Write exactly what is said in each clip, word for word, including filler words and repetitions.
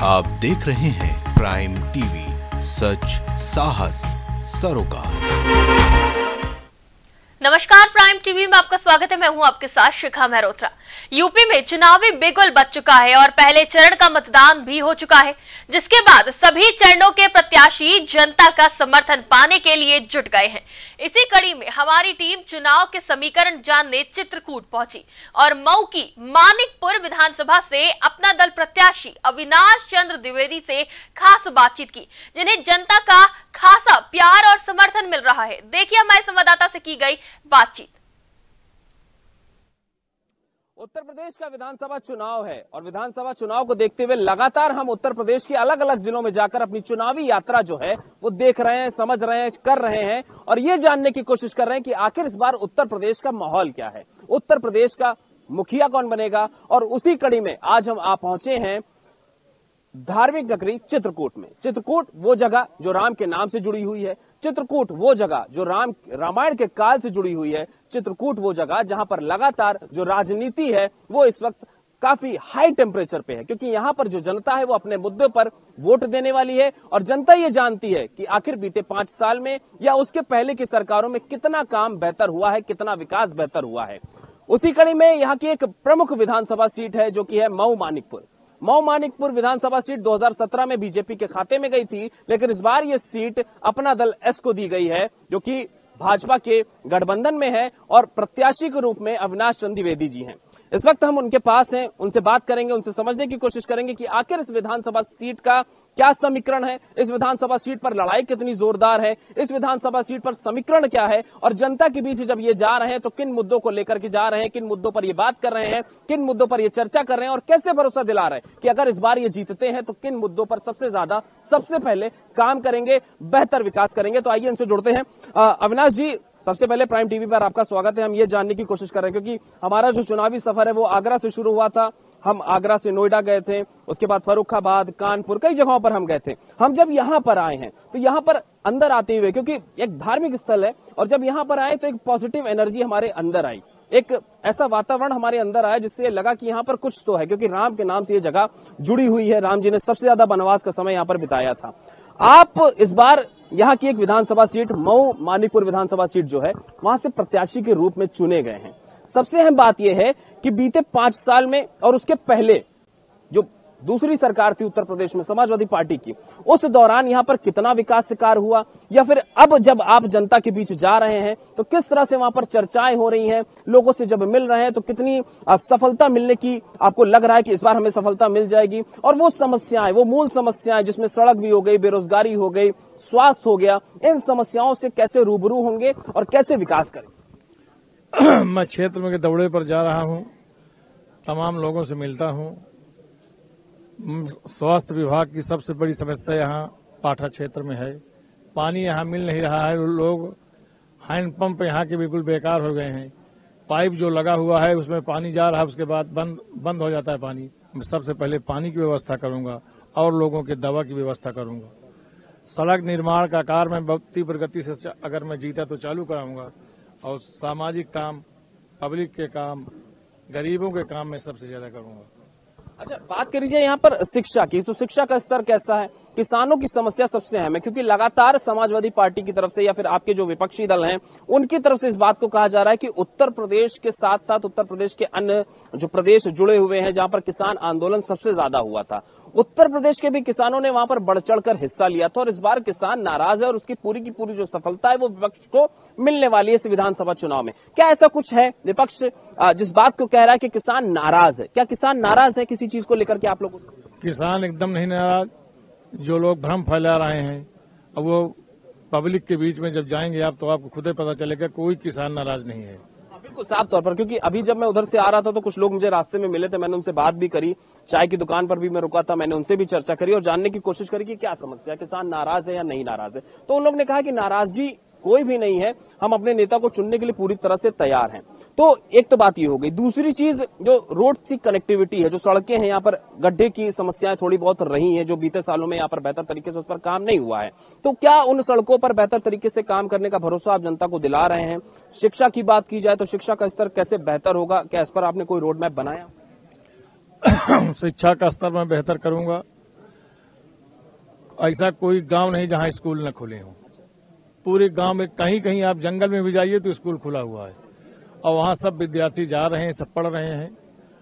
आप देख रहे हैं प्राइम टीवी, सच साहस सरोकार। नमस्कार, प्राइम टीवी में आपका स्वागत है। मैं हूं आपके साथ शिखा मेहरोत्रा। यूपी में चुनावी बिगुल बज चुका है और पहले चरण का मतदान भी हो चुका है, जिसके बाद सभी चरणों के प्रत्याशी जनता का समर्थन पाने के लिए जुट गए हैं। इसी कड़ी में हमारी टीम चुनाव के समीकरण जानने चित्रकूट पहुंची और मऊ की मानिकपुर विधानसभा से अपना दल प्रत्याशी अविनाश चंद्र द्विवेदी से खास बातचीत की, जिन्हें जनता का खासा प्यार और समर्थन मिल रहा है। देखिए हमारे संवाददाता से की गई बातचीत। उत्तर प्रदेश का विधानसभा चुनाव है और विधानसभा चुनाव को देखते हुए लगातार हम उत्तर प्रदेश के अलग अलग जिलों में जाकर अपनी चुनावी यात्रा जो है वो देख रहे हैं, समझ रहे हैं, कर रहे हैं और ये जानने की कोशिश कर रहे हैं कि आखिर इस बार उत्तर प्रदेश का माहौल क्या है, उत्तर प्रदेश का मुखिया कौन बनेगा। और उसी कड़ी में आज हम आ पहुंचे हैं धार्मिक नगरी चित्रकूट में। चित्रकूट वो जगह जो राम के नाम से जुड़ी हुई है, चित्रकूट वो जगह जो राम रामायण के काल से जुड़ी हुई है, चित्रकूट वो जगह जहां पर लगातार जो राजनीति है वो इस वक्त काफी हाई टेम्परेचर पे है, क्योंकि यहां पर जो जनता है वो अपने मुद्दों पर वोट देने वाली है और जनता ये जानती है कि आखिर बीते पांच साल में या उसके पहले की सरकारों में कितना काम बेहतर हुआ है, कितना विकास बेहतर हुआ है। उसी कड़ी में यहाँ की एक प्रमुख विधानसभा सीट है जो कि है मऊ मानिकपुर। मऊ मानिकपुर विधानसभा सीट दो हज़ार सत्रह में बीजेपी के खाते में गई थी, लेकिन इस बार ये सीट अपना दल एस को दी गई है, जो कि भाजपा के गठबंधन में है और प्रत्याशी के रूप में अविनाश चंद्र द्विवेदी जी हैं। इस वक्त हम उनके पास हैं, उनसे बात करेंगे, उनसे समझने की कोशिश करेंगे कि आखिर इस विधानसभा सीट का क्या समीकरण है, इस विधानसभा सीट पर लड़ाई कितनी जोरदार है, इस विधानसभा सीट पर समीकरण क्या है और जनता के बीच जब ये जा रहे हैं तो किन मुद्दों को लेकर के जा रहे हैं, किन मुद्दों पर ये बात कर रहे हैं, किन मुद्दों पर ये चर्चा कर रहे हैं और कैसे भरोसा दिला रहे हैं कि अगर इस बार ये जीतते हैं तो किन मुद्दों पर सबसे ज्यादा सबसे पहले काम करेंगे, बेहतर विकास करेंगे। तो आइए इनसे जुड़ते हैं। अविनाश जी, सबसे पहले प्राइम टीवी पर आपका स्वागत है। हम ये जानने की कोशिश कर रहे हैं क्योंकि हमारा जो चुनावी सफर है वो आगरा से शुरू हुआ था। हम आगरा से नोएडा गए थे, उसके बाद फर्रुखाबाद, कानपुर, कई जगहों पर हम गए थे। हम जब यहाँ पर आए हैं तो यहाँ पर अंदर आते हुए, क्योंकि एक धार्मिक स्थल है और जब यहाँ पर आए तो एक पॉजिटिव एनर्जी हमारे अंदर आई, एक ऐसा वातावरण हमारे अंदर आया जिससे लगा कि यहाँ पर कुछ तो है, क्योंकि राम के नाम से ये जगह जुड़ी हुई है। राम जी ने सबसे ज्यादा वनवास का समय यहाँ पर बिताया था। आप इस बार यहाँ की एक विधानसभा सीट मऊ मानिकपुर विधानसभा सीट जो है वहां से प्रत्याशी के रूप में चुने गए हैं। सबसे अहम बात यह है कि बीते पांच साल में और उसके पहले जो दूसरी सरकार थी उत्तर प्रदेश में समाजवादी पार्टी की, उस दौरान यहाँ पर कितना विकास कार्य हुआ, या फिर अब जब आप जनता के बीच जा रहे हैं तो किस तरह से वहां पर चर्चाएं हो रही हैं, लोगों से जब मिल रहे हैं तो कितनी सफलता मिलने की आपको लग रहा है कि इस बार हमें सफलता मिल जाएगी। और वो समस्याएं, वो मूल समस्याएं जिसमें सड़क भी हो गई, बेरोजगारी हो गई, स्वास्थ्य हो गया, इन समस्याओं से कैसे रूबरू होंगे और कैसे विकास करेंगे। मैं क्षेत्र में के दौरे पर जा रहा हूं, तमाम लोगों से मिलता हूं। स्वास्थ्य विभाग की सबसे बड़ी समस्या यहाँ पाठा क्षेत्र में है। पानी यहाँ मिल नहीं रहा है, लोग हैंडपंप यहाँ के बिल्कुल बेकार हो गए हैं। पाइप जो लगा हुआ है उसमें पानी जा रहा है, उसके बाद बंद बंद हो जाता है पानी। मैं सबसे पहले पानी की व्यवस्था करूंगा और लोगों के दवा की व्यवस्था करूंगा। सड़क निर्माण का कार्य मैं बहुत तीव्र गति से अगर मैं जीता तो चालू कराऊंगा और सामाजिक काम, पब्लिक के काम, गरीबों के काम में सबसे ज्यादा करूंगा। अच्छा, बात करिए यहाँ पर शिक्षा की, तो शिक्षा का स्तर कैसा है? किसानों की समस्या सबसे अहम है, क्योंकि लगातार समाजवादी पार्टी की तरफ से या फिर आपके जो विपक्षी दल हैं उनकी तरफ से इस बात को कहा जा रहा है कि उत्तर प्रदेश के साथ साथ उत्तर प्रदेश के अन्य जो प्रदेश जुड़े हुए हैं जहां पर किसान आंदोलन सबसे ज्यादा हुआ था, उत्तर प्रदेश के भी किसानों ने वहां पर बढ़ चढ़कर हिस्सा लिया था और इस बार किसान नाराज है और उसकी पूरी की पूरी जो सफलता है वो विपक्ष को मिलने वाली है इस विधानसभा चुनाव में। क्या ऐसा कुछ है विपक्ष जिस बात को कह रहा है कि किसान नाराज है? क्या किसान नाराज है किसी चीज को लेकर के? आप लोगों किसान एकदम नहीं नाराज। जो लोग भ्रम फैला रहे हैं अब वो पब्लिक के बीच में जब जाएंगे आप तो आपको खुद ही पता चलेगा कोई किसान नाराज नहीं है। बिल्कुल साफ तौर पर, क्योंकि अभी जब मैं उधर से आ रहा था तो कुछ लोग मुझे रास्ते में मिले थे, मैंने उनसे बात भी करी, चाय की दुकान पर भी मैं रुका था, मैंने उनसे भी चर्चा करी और जानने की कोशिश करी कि क्या समस्या है, किसान नाराज है या नहीं नाराज है। तो उन लोग ने कहा कि नाराजगी कोई भी नहीं है, हम अपने नेता को चुनने के लिए पूरी तरह से तैयार हैं। तो एक तो बात ये हो गई। दूसरी चीज जो रोड की कनेक्टिविटी है, जो सड़कें हैं, यहाँ पर गड्ढे की समस्याएं थोड़ी बहुत रही हैं जो बीते सालों में यहाँ पर बेहतर तरीके से उस पर काम नहीं हुआ है। तो क्या उन सड़कों पर बेहतर तरीके से काम करने का भरोसा आप जनता को दिला रहे हैं? शिक्षा की बात की जाए तो शिक्षा का स्तर कैसे बेहतर होगा, क्या इस पर आपने कोई रोड मैप बनाया? शिक्षा का स्तर मैं बेहतर करूंगा ऐसा कोई गांव नहीं जहां स्कूल न खुले हों। पूरे गांव में कहीं कहीं आप जंगल में भी जाइए तो स्कूल खुला हुआ है और वहां सब विद्यार्थी जा रहे हैं, सब पढ़ रहे हैं।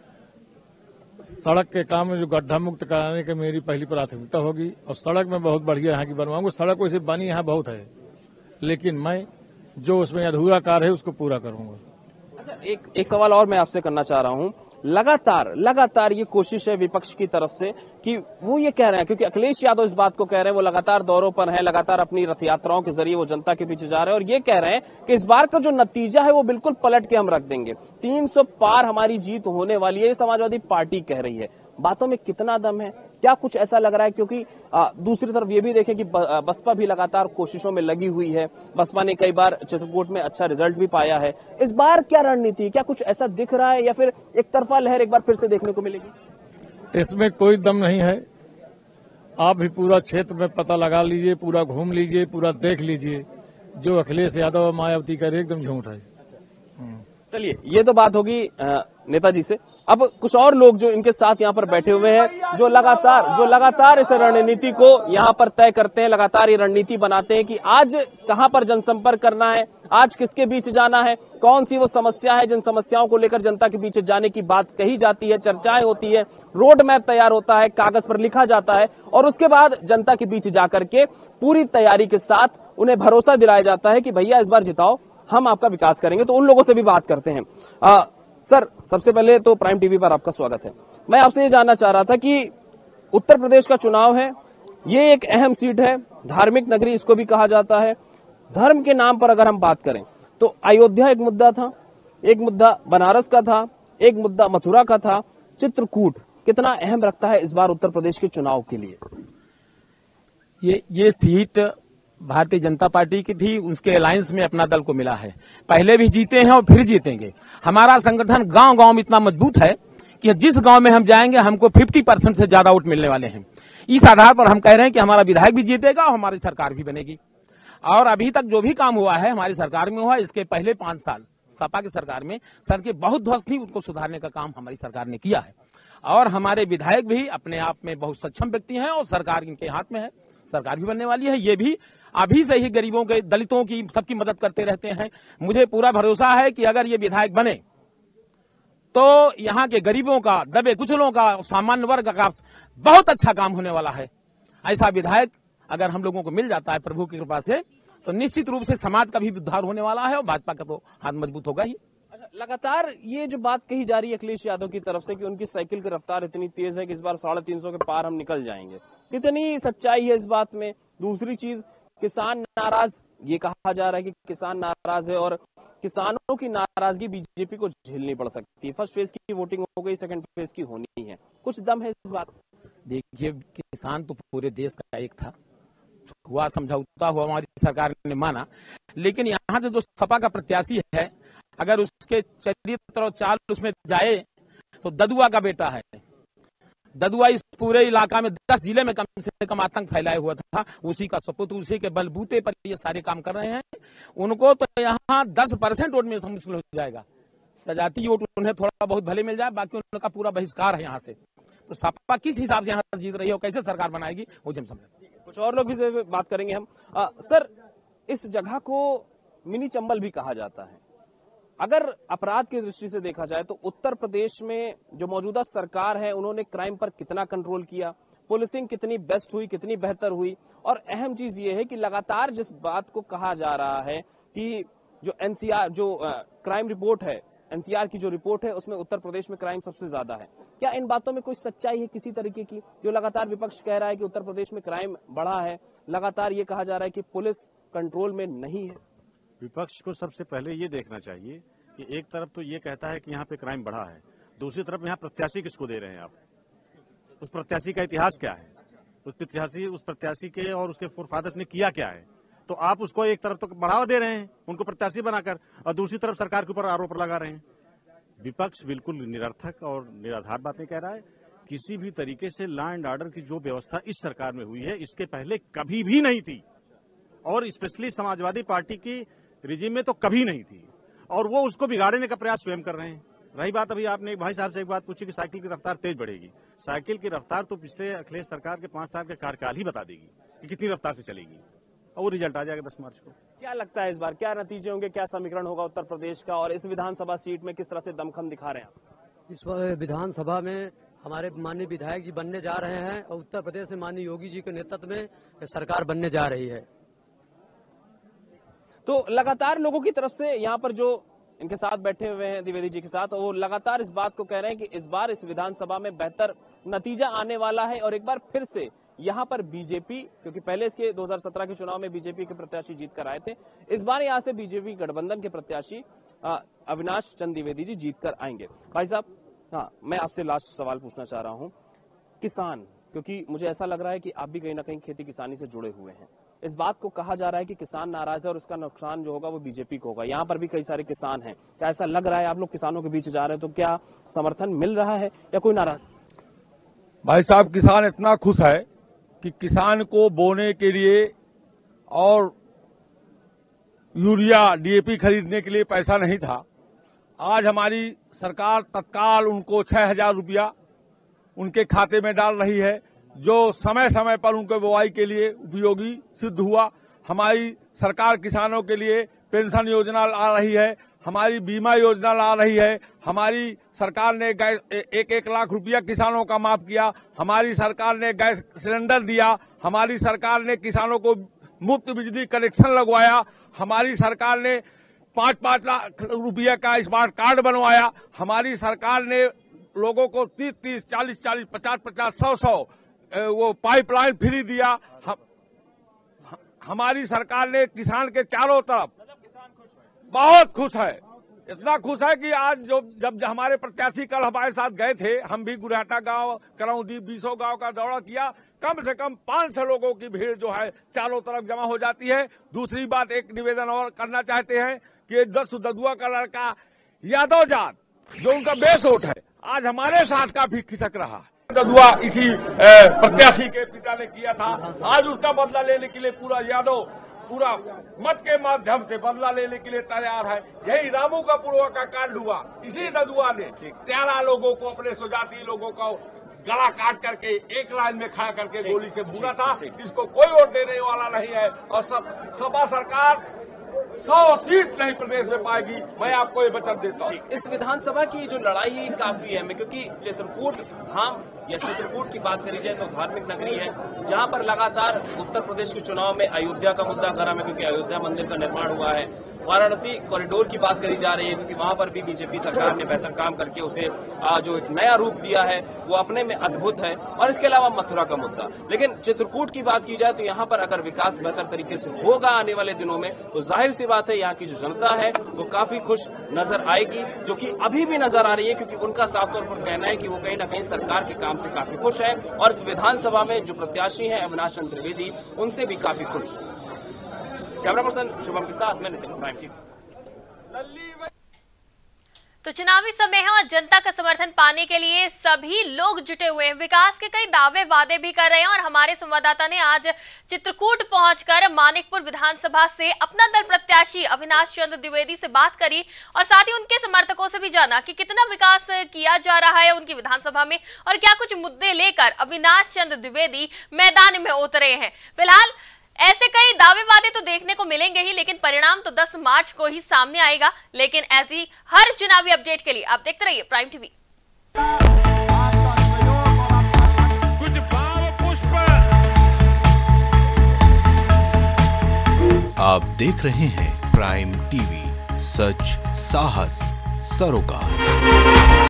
सड़क के काम में जो गड्ढा मुक्त कराने की मेरी पहली प्राथमिकता होगी और सड़क में बहुत बढ़िया यहाँ की बनवाऊंगा। सड़क वैसे बनी यहाँ बहुत है, लेकिन मैं जो उसमें अधूरा कार्य है उसको पूरा करूंगा। अच्छा, एक एक सवाल और मैं आपसे करना चाह रहा हूं। लगातार लगातार ये कोशिश है विपक्ष की तरफ से कि वो ये कह रहे हैं, क्योंकि अखिलेश यादव इस बात को कह रहे हैं, वो लगातार दौरों पर हैं, लगातार अपनी रथ यात्राओं के जरिए वो जनता के पीछे जा रहे हैं और ये कह रहे हैं कि इस बार का जो नतीजा है वो बिल्कुल पलट के हम रख देंगे, तीन सौ पार हमारी जीत होने वाली है। ये समाजवादी पार्टी कह रही है। बातों में कितना दम है? क्या कुछ ऐसा लग रहा है? क्योंकि आ, दूसरी तरफ ये भी देखें कि बसपा भी लगातार कोशिशों में लगी हुई है। बसपा ने कई बार चित्रकूट में अच्छा रिजल्ट भी पाया है। इस बार क्या रणनीति, क्या कुछ ऐसा दिख रहा है या फिर एक तरफा लहर एक बार फिर से देखने को मिलेगी? इसमें कोई दम नहीं है। आप भी पूरा क्षेत्र में पता लगा लीजिए, पूरा घूम लीजिए, पूरा देख लीजिए। जो अखिलेश यादव और मायावती करे एकदम झूठ है। चलिए, ये तो बात होगी नेताजी से। अब कुछ और लोग जो इनके साथ यहाँ पर बैठे हुए हैं, जो लगातार जो लगातार इस रणनीति को यहाँ पर तय करते हैं, लगातार ये रणनीति बनाते हैं कि आज कहाँ पर जनसंपर्क करना है, आज किसके बीच जाना है, कौन सी वो समस्या है जिन समस्याओं को लेकर जनता के बीच जाने की बात कही जाती है, चर्चाएं होती है, रोड मैप तैयार होता है, कागज पर लिखा जाता है और उसके बाद जनता के बीच जाकर के पूरी तैयारी के साथ उन्हें भरोसा दिलाया जाता है कि भैया इस बार जिताओ, हम आपका विकास करेंगे। तो उन लोगों से भी बात करते हैं। आ, सर, सबसे पहले तो प्राइम टीवी पर आपका स्वागत है। मैं आपसे ये जानना चाह रहा था कि उत्तर प्रदेश का चुनाव है, ये एक अहम सीट है, धार्मिक नगरी इसको भी कहा जाता है। धर्म के नाम पर अगर हम बात करें तो अयोध्या एक मुद्दा था, एक मुद्दा बनारस का था, एक मुद्दा मथुरा का था। चित्रकूट कितना अहम रखता है इस बार उत्तर प्रदेश के चुनाव के लिए? ये ये सीट भारतीय जनता पार्टी की थी, उसके अलायंस में अपना दल को मिला है। पहले भी जीते हैं और फिर जीतेंगे। हमारा संगठन गांव गांव में इतना मजबूत है कि जिस गांव में हम जाएंगे हमको पचास परसेंट से ज्यादा वोट मिलने वाले हैं। इस आधार पर हम कह रहे हैं कि हमारा विधायक भी जीतेगा और हमारी सरकार भी बनेगी। और अभी तक जो भी काम हुआ है हमारी सरकार में हुआ, इसके पहले पांच साल सपा की सरकार में सड़कें बहुत ध्वस्त थी, उनको सुधारने का काम हमारी सरकार ने किया है। और हमारे विधायक भी अपने आप में बहुत सक्षम व्यक्ति हैं और सरकार इनके हाथ में है, सरकार भी बनने वाली है। ये भी अभी से ही गरीबों के, दलितों की, सबकी मदद करते रहते हैं। मुझे पूरा भरोसा है कि अगर ये विधायक बने तो यहाँ के गरीबों का, दबे कुचलों का, सामान्य वर्ग का बहुत अच्छा काम होने वाला है। ऐसा विधायक अगर हम लोगों को मिल जाता है प्रभु की कृपा से तो निश्चित रूप से समाज का भी उद्धार होने वाला है और भाजपा का तो हाथ मजबूत होगा ही। लगातार ये जो बात कही जा रही है अखिलेश यादव की तरफ से कि उनकी साइकिल की रफ्तार इतनी तेज है कि इस बार साढ़े तीन सौ के पार हम निकल जाएंगे, कितनी सच्चाई है इस बात में? दूसरी चीज, किसान नाराज, ये कहा जा रहा है कि किसान नाराज है और किसानों की नाराजगी बीजेपी को झेलनी पड़ सकती है। फर्स्ट फेज की वोटिंग हो गई, सेकंड फेज की होनी है, कुछ दम है इस बात? देखिए, किसान तो पूरे देश का एक था, हुआ समझौता हुआ, हमारी सरकार ने माना। लेकिन यहाँ से जो सपा का प्रत्याशी है, अगर उसके चरित्र और चाल उसमें जाए तो ददुआ का बेटा है। ददुआ इस पूरे इलाका में दस जिले में कम से कम आतंक फैलाया हुआ था, उसी का सपुत्र, उसी के बलबूते पर ये सारे काम कर रहे हैं। उनको तो यहाँ दस परसेंट वोट में मुश्किल हो जाएगा। सजाती वोट उन्हें थोड़ा बहुत भले मिल जाए, बाकी उनका पूरा बहिष्कार है यहाँ से। तो सपा किस हिसाब से यहाँ जीत रही है और कैसे सरकार बनाएगी वो हम समझ। कुछ और लोग भी बात करेंगे हम। आ, सर, इस जगह को मिनी चंबल भी कहा जाता है। अगर अपराध की दृष्टि से देखा जाए तो उत्तर प्रदेश में जो मौजूदा सरकार है उन्होंने क्राइम पर कितना कंट्रोल किया, पुलिसिंग कितनी बेस्ट हुई, कितनी बेहतर हुई? और अहम चीज ये है कि लगातार जिस बात को कहा जा रहा है कि जो एनसीआर, जो क्राइम रिपोर्ट है, एनसीआर की जो रिपोर्ट है उसमें उत्तर प्रदेश में क्राइम सबसे ज्यादा है। क्या इन बातों में कोई सच्चाई है किसी तरीके की? जो लगातार विपक्ष कह रहा है कि उत्तर प्रदेश में क्राइम बढ़ा है, लगातार ये कहा जा रहा है कि पुलिस कंट्रोल में नहीं है। विपक्ष को सबसे पहले ये देखना चाहिए कि एक तरफ तो ये कहता है कि यहाँ पे क्राइम बढ़ा है, दूसरी तरफ यहाँ प्रत्याशी किसको दे रहे हैं आप? उस प्रत्याशी का इतिहास क्या है? उस प्रत्याशी उस प्रत्याशी के और उसके फोरफादर्स ने किया क्या है? तो आप उसको एक तरफ तो बढ़ावा दे रहे हैं उनको प्रत्याशी बनाकर, और दूसरी तरफ सरकार के ऊपर आरोप लगा रहे हैं। विपक्ष बिल्कुल निरर्थक और निराधार बातें कह रहा है। किसी भी तरीके से लॉ एंड ऑर्डर की जो व्यवस्था इस सरकार में हुई है इसके पहले कभी भी नहीं थी, और स्पेशली समाजवादी पार्टी की रिजीम में तो कभी नहीं थी, और वो उसको बिगाड़ने का प्रयास स्वयं कर रहे हैं। रही बात, अभी आपने भाई साहब से एक बात पूछी कि साइकिल की रफ्तार तेज बढ़ेगी। साइकिल की रफ्तार तो पिछले अखिलेश सरकार के पांच साल के कार्यकाल ही बता देगी। कि कितनी रफ्तार से चलेगी, और वो रिजल्ट आ जाएगा दस मार्च को। क्या लगता है इस बार क्या नतीजे होंगे, क्या समीकरण होगा उत्तर प्रदेश का, और इस विधानसभा सीट में किस तरह से दमखम दिखा रहे हैं आप? इस विधानसभा में हमारे माननीय विधायक जी बनने जा रहे हैं और उत्तर प्रदेश में माननीय योगी जी के नेतृत्व में सरकार बनने जा रही है। तो लगातार लोगों की तरफ से यहाँ पर जो इनके साथ बैठे हुए हैं द्विवेदी जी के साथ, वो लगातार इस बात को कह रहे हैं कि इस बार इस विधानसभा में बेहतर नतीजा आने वाला है और एक बार फिर से यहाँ पर बीजेपी, क्योंकि पहले इसके दो हज़ार सत्रह के चुनाव में बीजेपी के प्रत्याशी जीत कर आए थे, इस बार यहाँ से बीजेपी गठबंधन के प्रत्याशी अविनाश चंद्र द्विवेदी जी जीत कर आएंगे। भाई साहब, हाँ, मैं आपसे लास्ट सवाल पूछना चाह रहा हूँ, किसान, क्योंकि मुझे ऐसा लग रहा है कि आप भी कहीं ना कहीं खेती किसानी से जुड़े हुए हैं, इस बात को कहा जा रहा है कि किसान नाराज है और उसका नुकसान जो होगा वो बीजेपी को होगा, यहाँ पर भी कई सारे किसान हैं, क्या ऐसा लग रहा है? आप लोग किसानों के बीच जा रहे हैं तो क्या समर्थन मिल रहा है या कोई नाराज? भाई साहब, किसान इतना खुश है कि किसान को बोने के लिए और यूरिया डीएपी खरीदने के लिए पैसा नहीं था। आज हमारी सरकार तत्काल उनको छह हजार रुपया उनके खाते में डाल रही है, जो समय समय पर उनके बुआई के लिए उपयोगी सिद्ध हुआ। हमारी सरकार किसानों के लिए पेंशन योजना आ रही है, हमारी बीमा योजना ला रही है, हमारी सरकार ने गैस एक एक लाख रुपया किसानों का माफ किया, हमारी सरकार ने गैस सिलेंडर दिया, हमारी सरकार ने किसानों को मुफ्त बिजली कनेक्शन लगवाया, हमारी सरकार ने पाँच पाँच लाख रुपया का स्मार्ट कार्ड बनवाया, हमारी सरकार ने लोगों को तीस तीस चालीस चालीस पचास पचास सौ सौ वो पाइपलाइन फ्री दिया। हम, हमारी सरकार ने किसान के चारों तरफ बहुत खुश है, इतना खुश है कि आज जो जब हमारे प्रत्याशी कल हमारे साथ गए थे, हम भी गुरहाटा गांव, करौंदी, बीसों गांव का दौरा किया, कम से कम पाँच सौ लोगों की भीड़ जो है चारों तरफ जमा हो जाती है। दूसरी बात, एक निवेदन और करना चाहते हैं कि दस ददुआ का लड़का यादव जाट जो उनका बेस वोट है, आज हमारे साथ काफी खिसक रहा है। ददुआ इसी प्रत्याशी के पिता ने किया था, आज उसका बदला लेने के लिए पूरा यादव पूरा मत के माध्यम से बदला लेने के लिए तैयार है। यही रामू का पूर्व का कांड हुआ, इसी ददुआ ने तेरह लोगों को, अपने स्वजाति लोगों को गला काट करके एक लाइन में खड़ा करके गोली से भूना था। इसको कोई वोट देने वाला नहीं है और सब सपा सरकार सौ सीट नहीं प्रदेश में पाएगी, मैं आपको ये वचन देता हूँ। इस विधानसभा की जो लड़ाई काफी है, क्योंकि चित्रकूट धाम या चित्रकूट की बात करी जाए तो धार्मिक नगरी है, जहां पर लगातार उत्तर प्रदेश के चुनाव में अयोध्या का मुद्दा गर्म है, क्योंकि अयोध्या मंदिर का निर्माण हुआ है। वाराणसी कॉरिडोर की बात करी जा रही है, क्योंकि वहां पर भी बीजेपी सरकार ने बेहतर काम करके उसे जो एक नया रूप दिया है वो अपने में अद्भुत है। और इसके अलावा मथुरा का मुद्दा, लेकिन चित्रकूट की बात की जाए तो यहाँ पर अगर विकास बेहतर तरीके से होगा आने वाले दिनों में, तो जाहिर सी बात है यहाँ की जो जनता है वो काफी खुश नजर आएगी, जो कि अभी भी नजर आ रही है, क्योंकि उनका साफ तौर पर कहना है कि वो कहीं ना कहीं सरकार के काम से काफी खुश है और इस विधानसभा में जो प्रत्याशी हैं अविनाश चंद्र द्विवेदी, उनसे भी काफी खुश। कैमरा पर्सन शुभम के साथ मैं नितिन, प्राइम टीवी। तो चुनावी समय है और जनता का समर्थन पाने के लिए सभी लोग जुटे हुए हैं, विकास के कई दावे वादे भी कर रहे हैं। और हमारे संवाददाता ने आज चित्रकूट पहुंचकर मानिकपुर विधानसभा से अपना दल प्रत्याशी अविनाश चंद्र द्विवेदी से बात करी और साथ ही उनके समर्थकों से भी जाना कि कितना विकास किया जा रहा है उनकी विधानसभा में और क्या कुछ मुद्दे लेकर अविनाश चंद्र द्विवेदी मैदान में उतरे हैं। फिलहाल ऐसे कई दावे वादे तो देखने को मिलेंगे ही, लेकिन परिणाम तो दस मार्च को ही सामने आएगा। लेकिन ऐसी हर चुनावी अपडेट के लिए आप देखते रहिए प्राइम टीवी। कुछ भाव पुष्प आप देख रहे हैं प्राइम टीवी, सच साहस सरोकार।